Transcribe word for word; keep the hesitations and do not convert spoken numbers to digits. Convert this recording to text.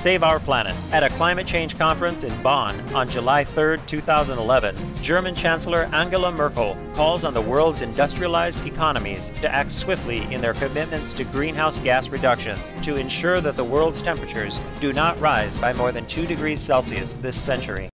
save our planet. At a climate change conference in Bonn on July third, two thousand eleven, German Chancellor Angela Merkel calls on the world's industrialized economies to act swiftly in their commitments to greenhouse gas reductions to ensure that the world's temperatures do not rise by more than two degrees Celsius this century.